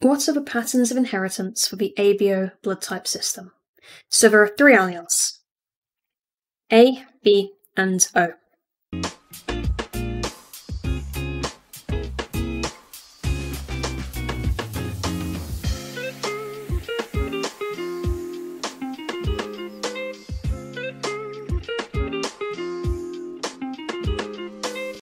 What are the patterns of inheritance for the ABO blood type system? So there are three alleles, A, B, and O.